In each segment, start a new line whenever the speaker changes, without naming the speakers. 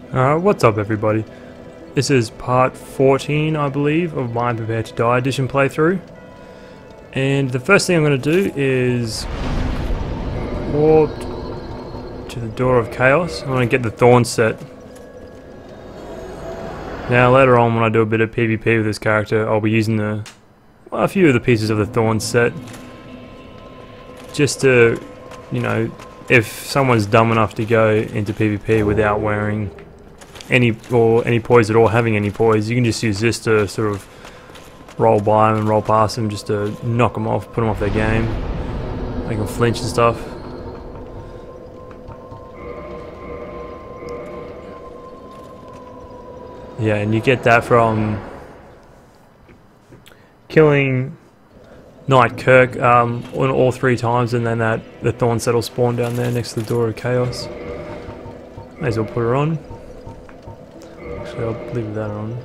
What's up everybody? This is part 14, I believe, of my Prepare to Die edition playthrough. And the first thing I'm going to do is warp to the Door of Chaos. I want to get the Thorn set. Now later on when I do a bit of PvP with this character, I'll be using a few of the pieces of the Thorn set. Just to, you know, if someone's dumb enough to go into PvP without wearing any poise at all, having any poise, you can just use this to sort of roll by them and roll past them, just to knock them off, put them off their game, make them flinch and stuff. Yeah, and you get that from killing Knight Kirk on all 3 times, and then the Thorn set will spawn down there next to the Door of Chaos. May as well put her on. Actually, I'll leave that on.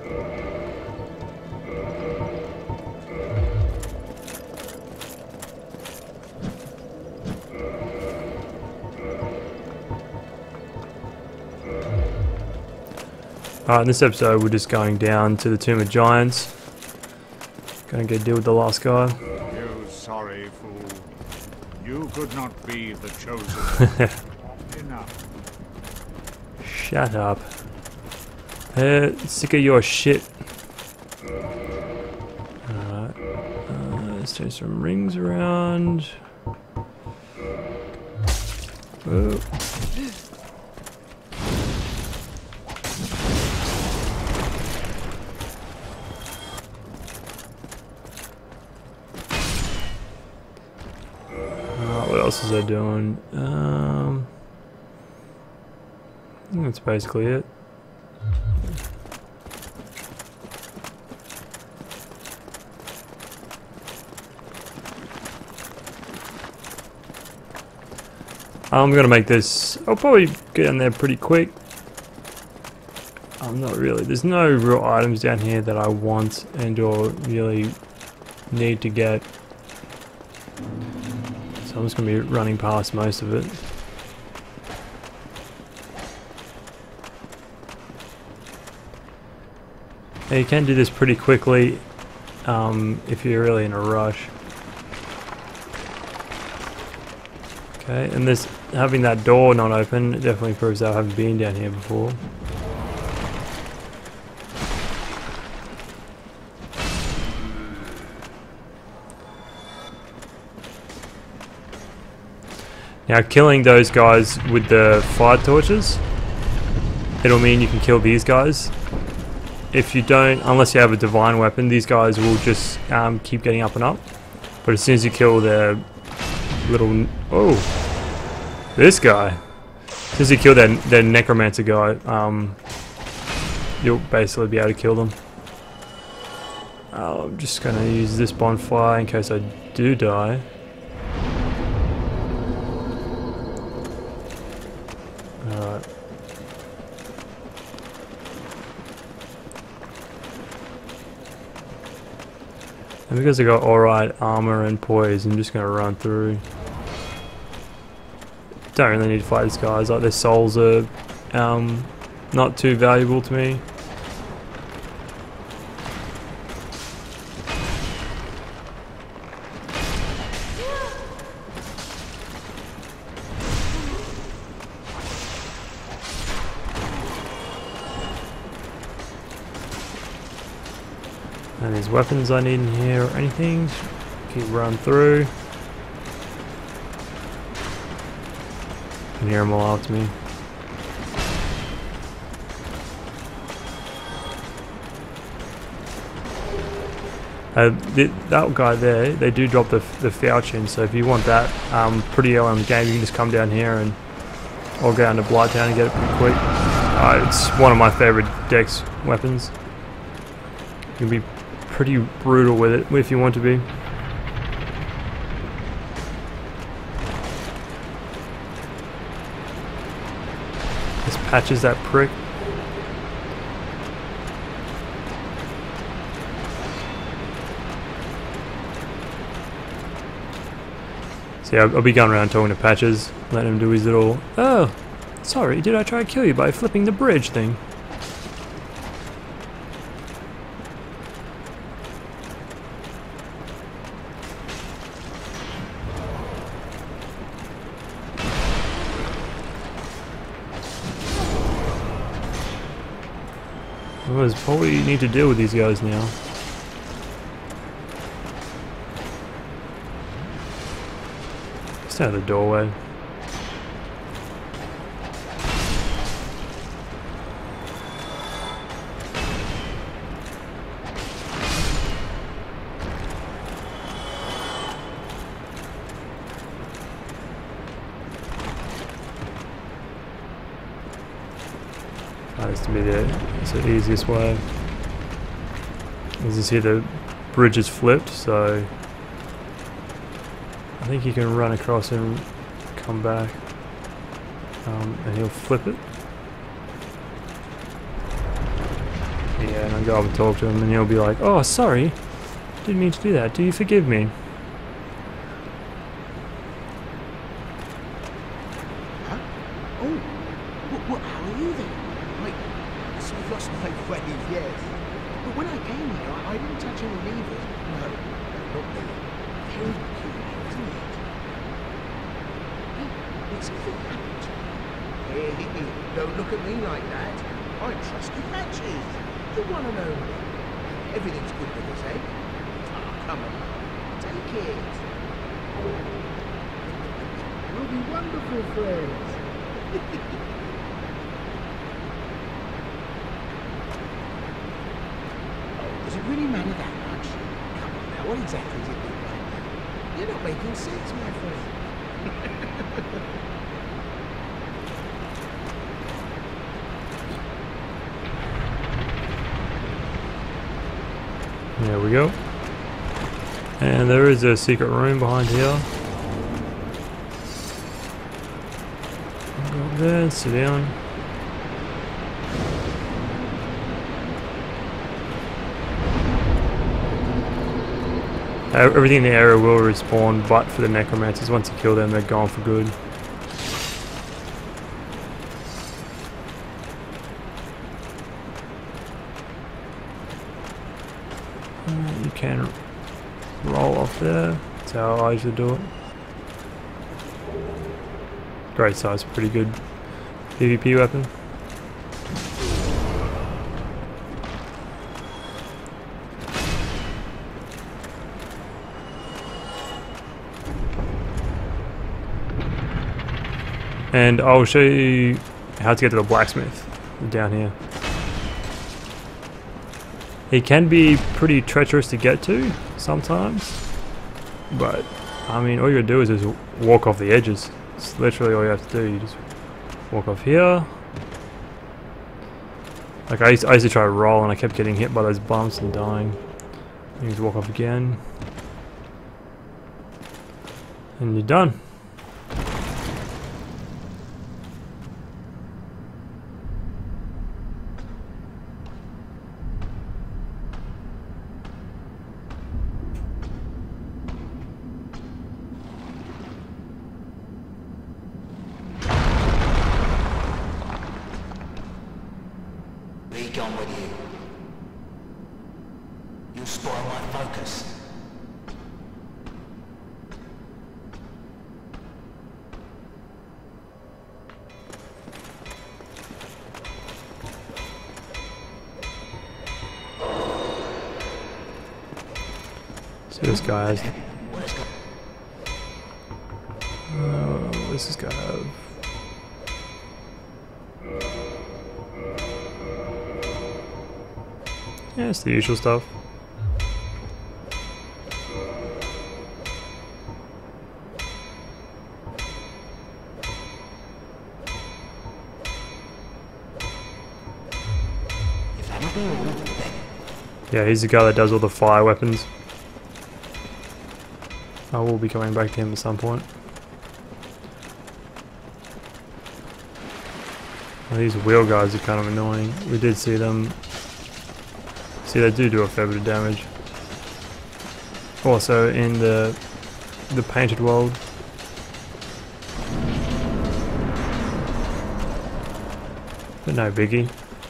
Alright, in this episode we're just going down to the Tomb of Giants. Gonna go deal with the last guy.
You sorry fool. You could not be the chosen. Enough.
Shut up. Sick of your shit. Alright. Let's change some rings around. Whoa. What else is I doing? I think that's basically it. I'm gonna make this. I'll probably get in there pretty quick. I'm not really. There's no real items down here that I want and or really need to get. So I'm just going to be running past most of it. Now you can do this pretty quickly if you're really in a rush. Okay, and this having that door not open definitely proves that I haven't been down here before. Now killing those guys with the fire torches, it'll mean you can kill these guys. If you don't, unless you have a divine weapon, these guys will just keep getting up and up. But as soon as you kill their little... Oh! This guy! As soon as you kill their necromancer guy, you'll basically be able to kill them. I'm just going to use this bonfire in case I do die. Alright. And because I got alright armor and poise, I'm just going to run through. Don't really need to fight these guys, like their souls are not too valuable to me. And there's weapons I need in here or anything. Keep running through. You can hear them all after me. That guy there, they do drop the falchion, so if you want that pretty early in the game, you can just come down here and or go down to Blighttown and get it pretty quick. It's one of my favourite dex weapons. You can be pretty brutal with it if you want to be. This patches that prick. So yeah, I'll be going around talking to Patches, letting him do his little... Oh! Sorry, did I try to kill you by flipping the bridge thing? Well, there's probably need to deal with these guys now. Just out of the doorway. That's to be the easiest way. As you see, the bridge is flipped, so I think you can run across and come back, and he'll flip it. Yeah, and I'll go up and talk to him, and he'll be like, "Oh, sorry, didn't mean to do that. Do you forgive me?"
Don't look at me like that. I trust your matches. The one and only. Everything's good with us, eh? Oh, come on. Take it. We'll be wonderful friends. Oh, does it really matter that much? Come on now, what exactly does it look like? You're not making sense, my friend.
There we go. And there is a secret room behind here. Go up there, sit down. Everything in the area will respawn, but for the necromancers, once you kill them, they're gone for good. You can roll off there. That's how I usually do it. Great size, pretty good PvP weapon. And I'll show you how to get to the blacksmith down here. He can be pretty treacherous to get to sometimes, but I mean, all you gotta do is just walk off the edges. It's literally all you have to do. You just walk off here. Like I used to try to roll and I kept getting hit by those bumps and dying. You just walk off again, and you're done.
Gone with you. You spoil my focus.
See this guy has. What does this guy have? Yeah, it's the usual stuff. Yeah, he's the guy that does all the fire weapons. I will be coming back to him at some point. Well, these wheel guys are kind of annoying. We did see them. See, they do a fair bit of damage. Also, in the painted world, But no biggie.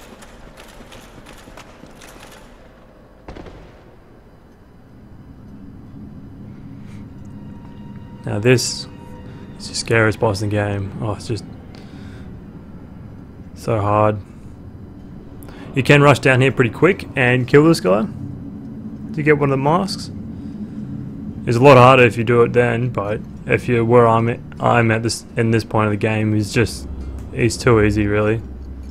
Now this is the scariest boss in the game. Oh, it's just so hard. You can rush down here pretty quick and kill this guy to get one of the masks. It's a lot harder if you do it then, but if you're where I'm at this in this point of the game, it's too easy really.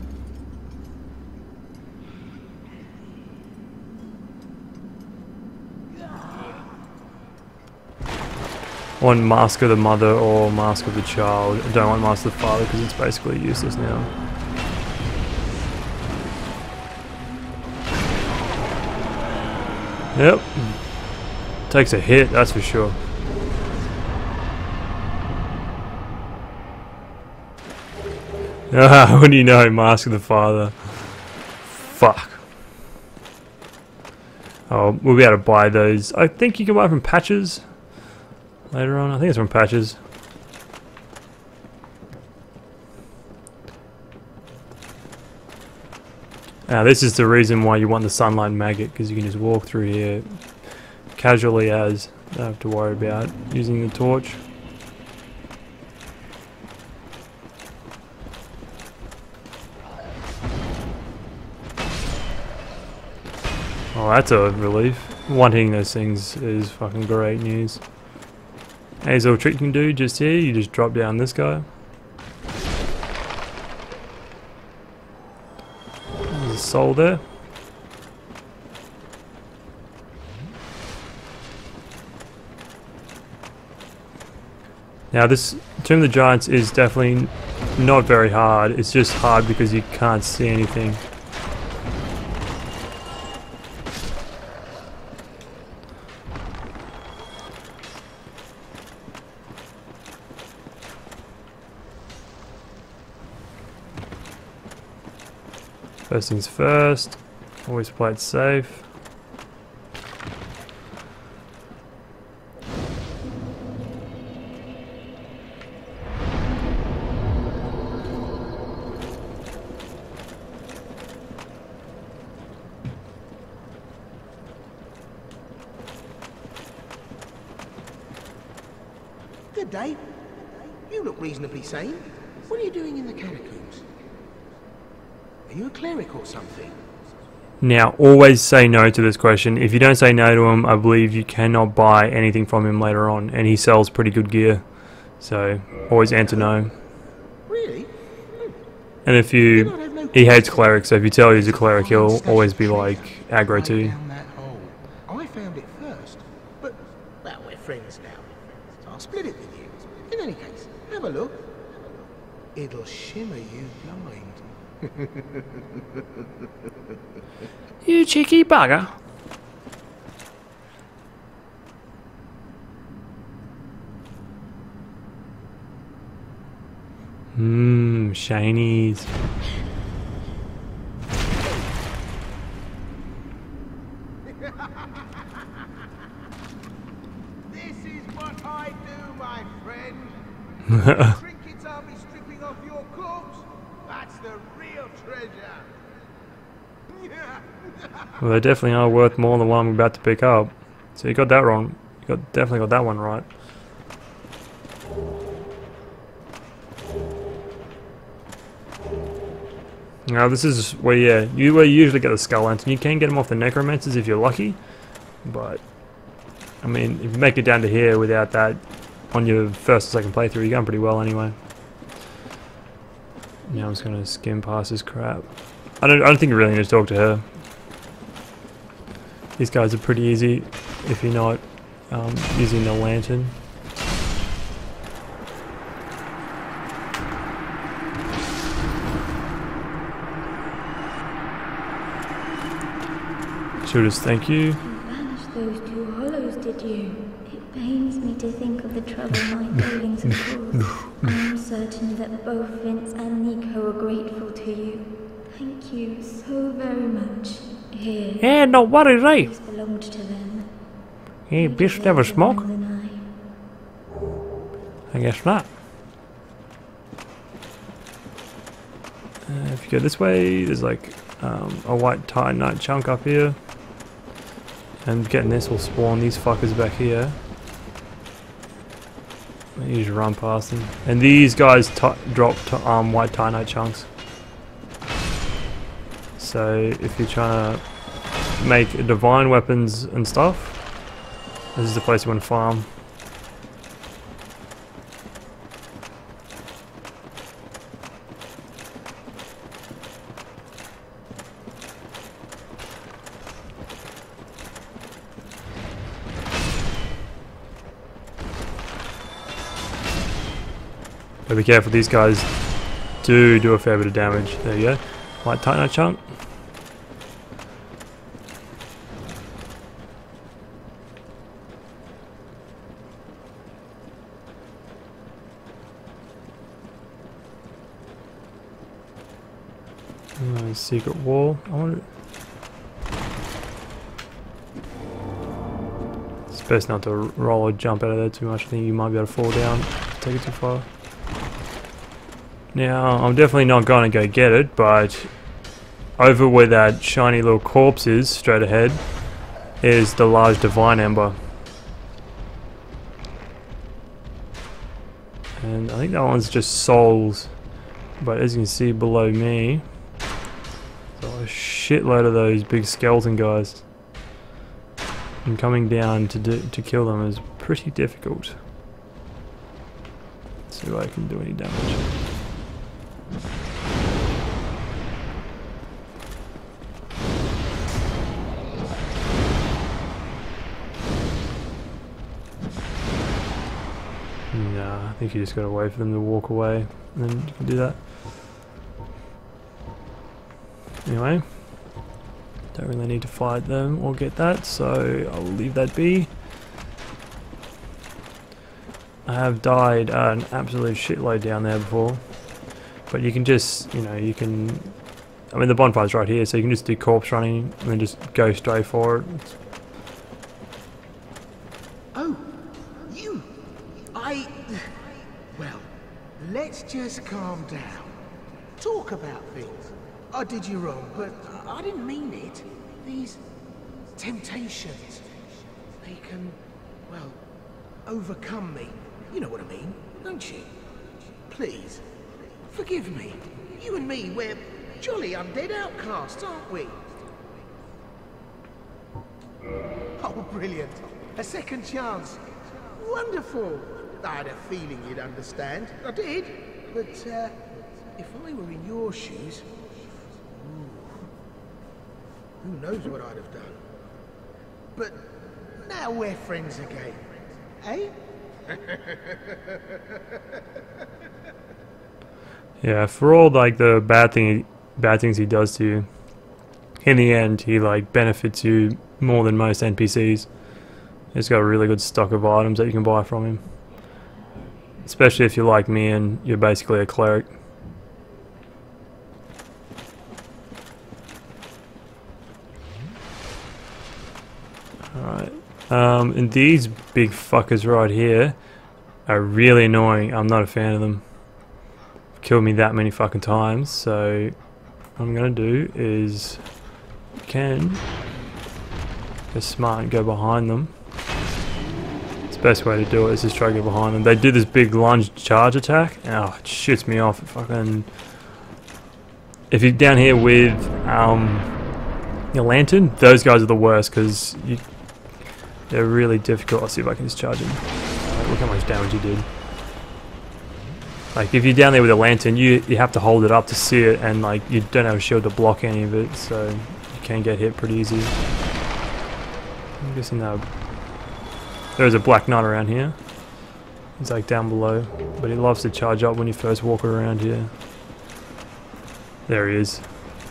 I want Mask of the Mother or Mask of the Child. I don't want Mask of the Father because it's basically useless now. Yep. Takes a hit, that's for sure. Ah, what do you know? Mask of the Father. Fuck. Oh, we'll be able to buy those. I think you can buy from Patches later on. I think it's from Patches. Now this is the reason why you want the Sunlight Maggot, because you can just walk through here casually as, don't have to worry about using the torch. Oh, that's a relief. One hitting those things is fucking great news. There's a little trick you can do just here, you just drop down this guy. There's a soul there. Now this Tomb of the Giants is definitely not very hard, it's just hard because you can't see anything. First things first, always play it safe.
Good day. You look reasonably sane. What are you doing in the catacombs? Are you a cleric or something?
Now, always say no to this question. If you don't say no to him, I believe you cannot buy anything from him later on, and he sells pretty good gear. So, always answer no.
Really?
And if he hates clerics, so if you tell he's a cleric, he'll always be like aggro to you.
Down that hole. I found it first, but well, we're friends now, so I'll split it with you. In any case, have a look. It'll shimmer you blind.
You cheeky bugger. Shinies.
This is what I do, my friend. Trinkets I'll be stripping off your corpse. That's the real treasure.
Well, they definitely are worth more than the one I'm about to pick up. So you got that wrong. You definitely got that one right. Now this is where you usually get the Skull Lantern. You can get them off the Necromancers if you're lucky, but I mean, if you make it down to here without that on your first or second playthrough, you're going pretty well anyway. Now I'm just gonna skim past this crap. I don't think you really need to talk to her. These guys are pretty easy if you're not using the lantern. She'll just thank you.
You banished those two hollows, did you? It pains me to think of the trouble my failings have caused. I am certain that both Vince and Nico are grateful to you. Thank you so very much. Here.
Yeah, no worry, right?
These belonged to them.
Hey, bitch, never smoke?
Than
I guess not. If you go this way, there's like a white Titanite chunk up here. And getting this will spawn these fuckers back here. You just run past them. And these guys drop white Titanite chunks. So if you're trying to make divine weapons and stuff, this is the place you want to farm. But be careful, these guys do a fair bit of damage. There you go. White Titanite chunk. Secret wall. I wonder. It's best not to roll or jump out of there too much. I think you might be able to fall down. Take it too far. Now, I'm definitely not going to go get it, but over where that shiny little corpse is, straight ahead, is the large divine ember. And I think that one's just souls. But as you can see below me, there's a shitload of those big skeleton guys. And coming down to kill them is pretty difficult. Let's see if I can do any damage. Nah, I think you just gotta wait for them to walk away, and then you can do that. Anyway, don't really need to fight them or get that, so I'll leave that be. I have died an absolute shitload down there before, but you can just, you know, you can, I mean the bonfire's right here, so you can just do corpse running and then just go straight for it.
Oh, you! Well, let's just calm down. Talk about things. I did you wrong, but I didn't mean it. These temptations, they can, well, overcome me. You know what I mean, don't you? Please, forgive me. You and me, we're jolly undead outcasts, aren't we? Oh, brilliant. A second chance. Wonderful. I had a feeling you'd understand. I did. But, if I were in your shoes, who knows what I'd have done. But now we're friends again. Eh?
Yeah, for all like the bad things he does to you, in the end he like benefits you more than most NPCs. He's got a really good stock of items that you can buy from him, especially if you're like me and you're basically a cleric. Alright, and these big fuckers right here are really annoying. I'm not a fan of them. Killed me that many fucking times, so what I'm gonna do is can go smart and go behind them. It's the best way to do it is just try to get behind them. They do this big lunge charge attack. Oh, it shits me off. It fucking, if you're down here with your lantern, those guys are the worst because they're really difficult. I'll see if I can just charge him. Look how much damage he did. Like if you're down there with a lantern, you have to hold it up to see it, and like you don't have a shield to block any of it, so you can get hit pretty easy. I'm guessing that there's a black knight around here. He's like down below, but he loves to charge up when you first walk around here. There he is.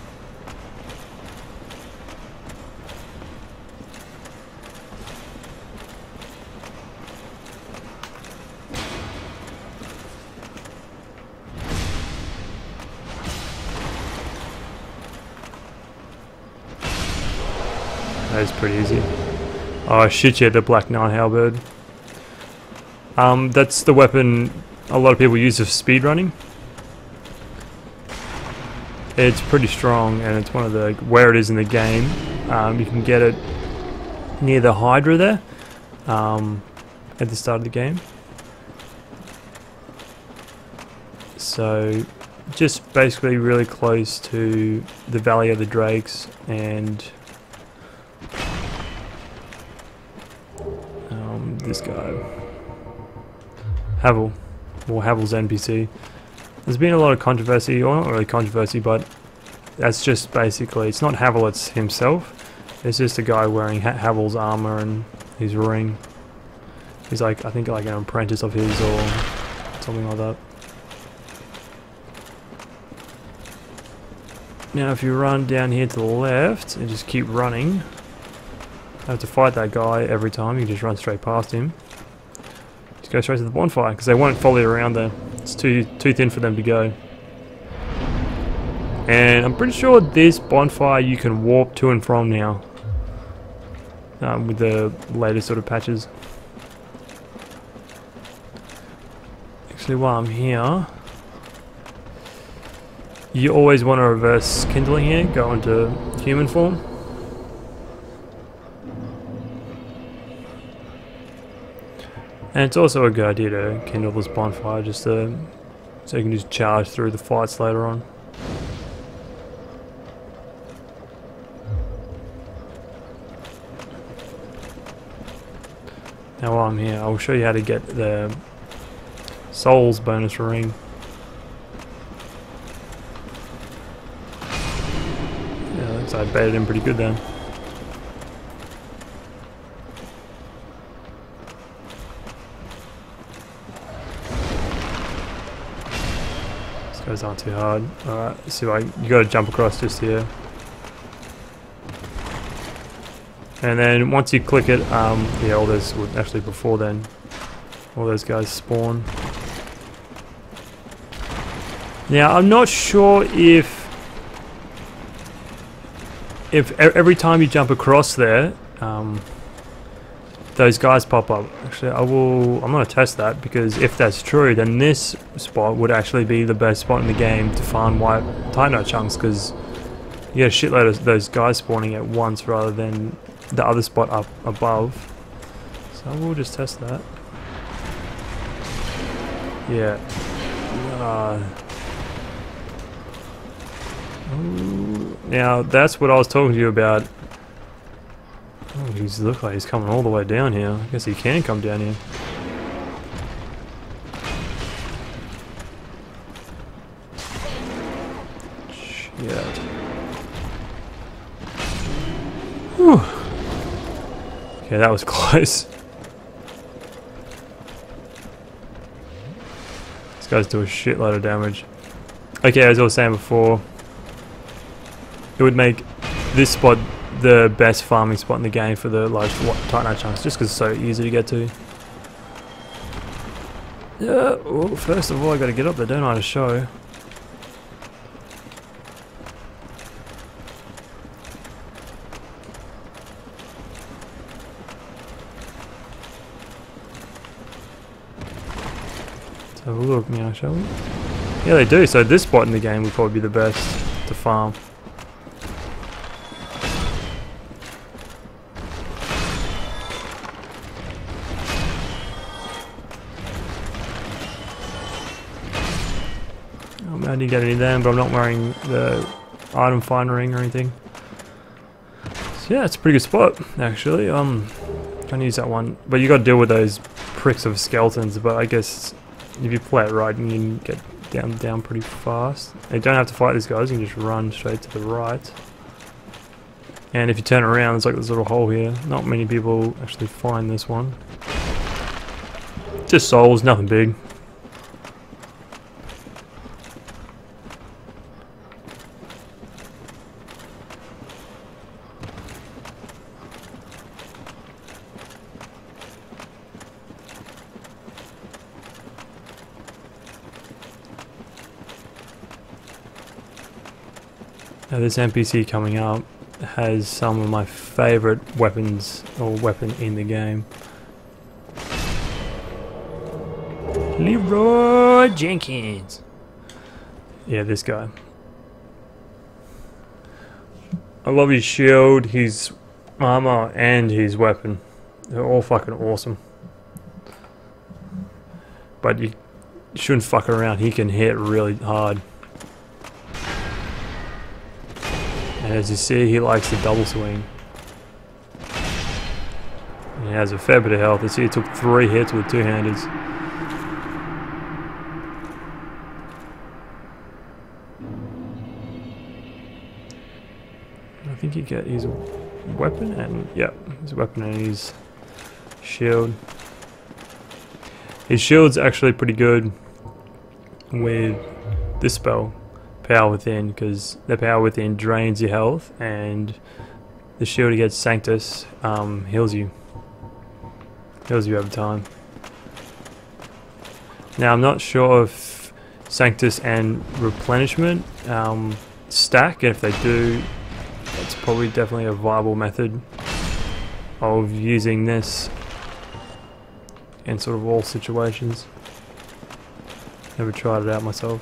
That's pretty easy. Oh shit, yeah, the Black Knight halberd. That's the weapon a lot of people use for speedrunning. It's pretty strong, and it's one of the where it is in the game. You can get it near the Hydra there, at the start of the game. So just basically really close to the Valley of the Drakes and this guy, Havel, or Havel's NPC. There's been a lot of controversy, or not really controversy, but that's just basically, it's not Havel, it's himself. It's just a guy wearing Havel's armor and his ring. He's like, I think like an apprentice of his or something like that. Now if you run down here to the left and just keep running, you have to fight that guy every time, you just run straight past him. Just go straight to the bonfire, because they won't follow you around there. It's too thin for them to go. And I'm pretty sure this bonfire you can warp to and from now. With the latest sort of patches. Actually, while I'm here, you always want to reverse kindling here, go into human form. And it's also a good idea to kindle this bonfire just so you can just charge through the fights later on. Now while I'm here, I'll show you how to get the Souls bonus ring. Yeah, looks like I baited him pretty good then. These guys aren't too hard. Alright, so you gotta jump across just here. And then once you click it, yeah, all those would actually before then, all those guys spawn. Now I'm not sure if every time you jump across there, those guys pop up. Actually, I'm gonna test that, because if that's true, then this spot would actually be the best spot in the game to farm white Titanite chunks, because you get a shitload of those guys spawning at once rather than the other spot up above. So we'll just test that. Yeah. Now that's what I was talking to you about. Oh, he looks like he's coming all the way down here. I guess he can come down here. Shit. Whew. Okay, that was close. These guys do a shitload of damage. Okay, as I was saying before, it would make this spot the best farming spot in the game for the large Titanite chunks, just because it's so easy to get to. Yeah, well, first of all I gotta get up there, don't I, to show. Let's have a look now, shall we? Yeah, they do, so this spot in the game would probably be the best to farm. I didn't get any of them, but I'm not wearing the item finder ring or anything. So yeah, it's a pretty good spot, actually. Can't use that one, but you got to deal with those pricks of skeletons. But I guess if you play it right, you can get down pretty fast. You don't have to fight these guys; you can just run straight to the right. And if you turn around, there's like this little hole here. Not many people actually find this one. Just souls, nothing big. Now this NPC coming up has some of my favourite weapons, or weapon in the game. Leroy Jenkins! Yeah, this guy. I love his shield, his armor, and his weapon. They're all fucking awesome. But you shouldn't fuck around, he can hit really hard. And as you see, he likes the double swing. He has a fair bit of health. You see, he took 3 hits with 2-handers. I think you get his weapon and, yeah, his weapon and his shield. His shield's actually pretty good with this spell, Power Within, because the Power Within drains your health, and the shield against Sanctus heals you. Heals you over time. Now I'm not sure if Sanctus and Replenishment stack, and if they do, it's probably definitely a viable method of using this in sort of all situations. Never tried it out myself.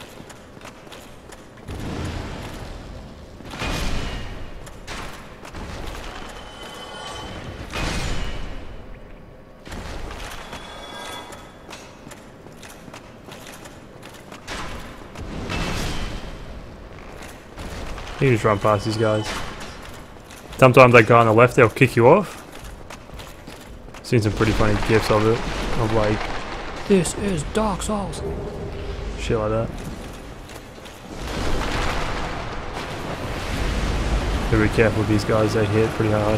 You just run past these guys. Sometimes that guy on the left, they'll kick you off. Seen some pretty funny gifs of it, of like, "This is Dark Souls," shit like that. So be careful with these guys, they hit pretty hard.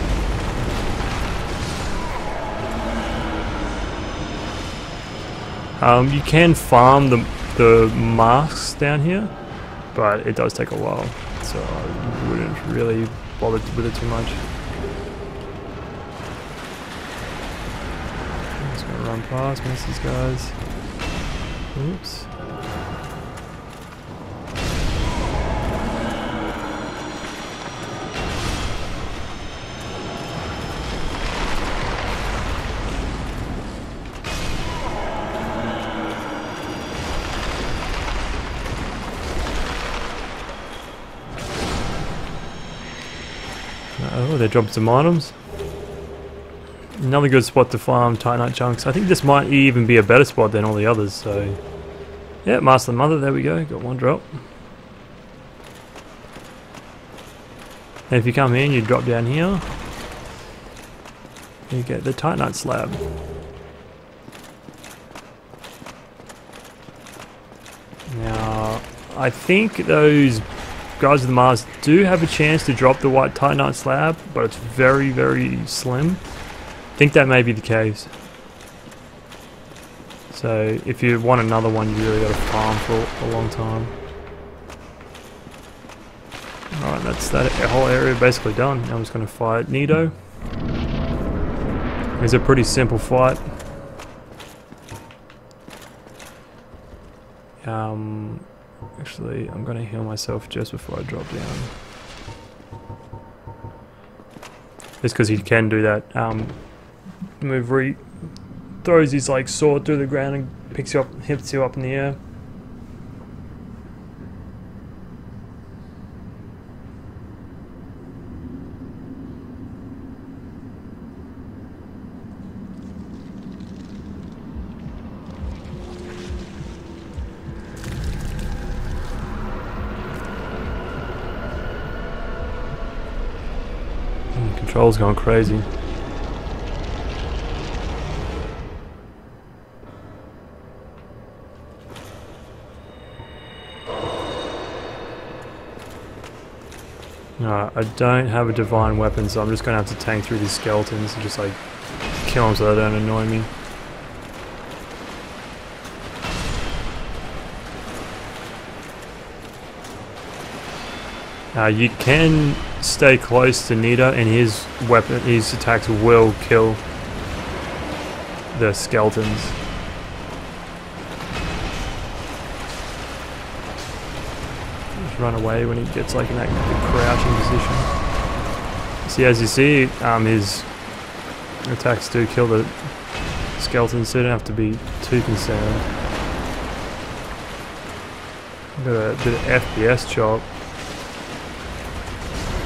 You can farm the masks down here, but it does take a while, so I wouldn't really bother with it too much. I'm just gonna run past most of these guys. Oops. Oh, they dropped some items. Another good spot to farm Titanite chunks. I think this might even be a better spot than all the others, so... Yeah, Master Mother, there we go, got 1 drop. And if you come in, you drop down here. You get the Titanite slab. Now, I think those guys with the Mars do have a chance to drop the white Titanite slab, but it's very, very slim. I think that may be the case. So if you want another one, you really got to farm for a long time. Alright, that's that whole area basically done. Now I'm just going to fight Nito. It's a pretty simple fight. Actually, I'm going to heal myself just before I drop down. Just because he can do that move where he throws his like sword through the ground and picks you up, hits you up in the air. Control's going crazy. I don't have a divine weapon, so I'm just going to have to tank through these skeletons and just like kill them so they don't annoy me. You can stay close to Nito, and his weapon, his attacks will kill the skeletons. Just run away when he gets like in that crouching position. See, as you see, his attacks do kill the skeletons, so you don't have to be too concerned. Got a bit of FPS chop.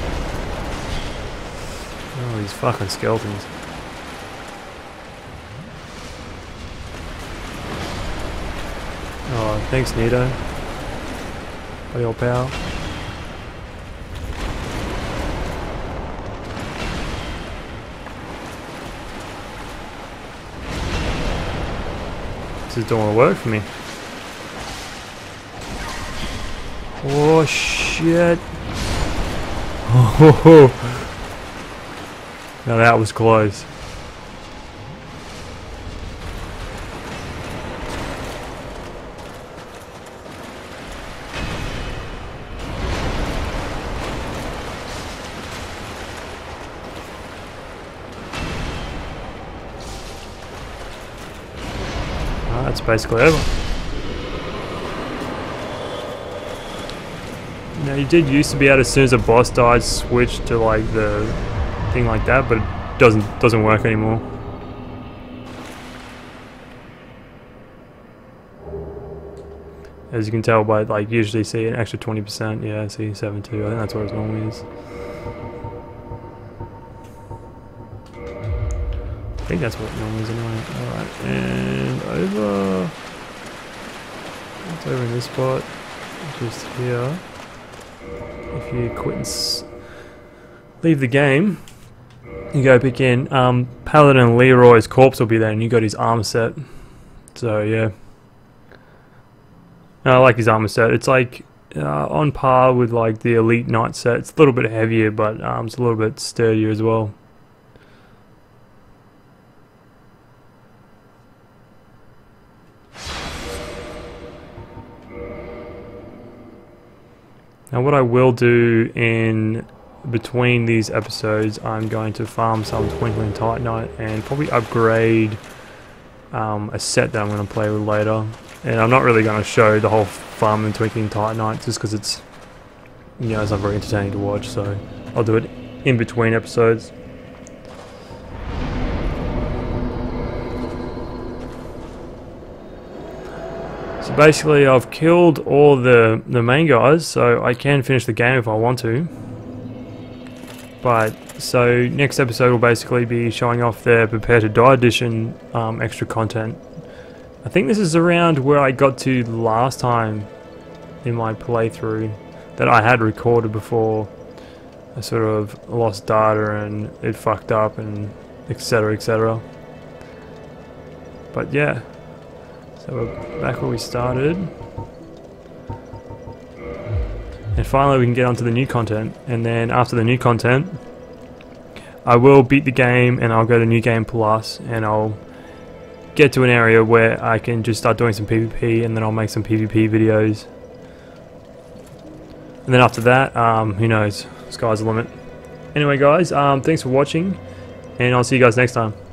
Oh, these fucking skeletons. Oh, thanks, Nito. Buddy old pal. This is doing work for me. Oh shit! Oh, now that was close. That's basically over. Now you did used to be able to, as soon as a boss died, switch to like the thing like that, but it doesn't work anymore. As you can tell by, like, usually see an extra 20%. Yeah, see 7.2. I think that's what it normally is. I think that's what it normally is anyway. Alright, and over. It's over in this spot. Just here. If you quit and leave the game, you go back in. Paladin Leroy's corpse will be there, and you got his armor set. So yeah, I like his armor set. It's like on par with like the Elite Knight set. It's a little bit heavier, but it's a little bit sturdier as well. Now what I will do in between these episodes, I'm going to farm some Twinkling Titanite and probably upgrade a set that I'm going to play with later. And I'm not really going to show the whole farm in Twinkling Titanite just because it's, you know, it's not very entertaining to watch, so I'll do it in between episodes. So basically I've killed all the main guys, so I can finish the game if I want to. But, so next episode will basically be showing off the Prepare to Die edition extra content. I think this is around where I got to last time in my playthrough that I had recorded before I sort of lost data and it fucked up and etc, etc. But yeah. So we're back where we started. And finally we can get onto the new content. And then after the new content, I will beat the game and I'll go to New Game Plus and I'll get to an area where I can just start doing some PvP and then I'll make some PvP videos. And then after that, who knows, sky's the limit. Anyway guys, thanks for watching and I'll see you guys next time.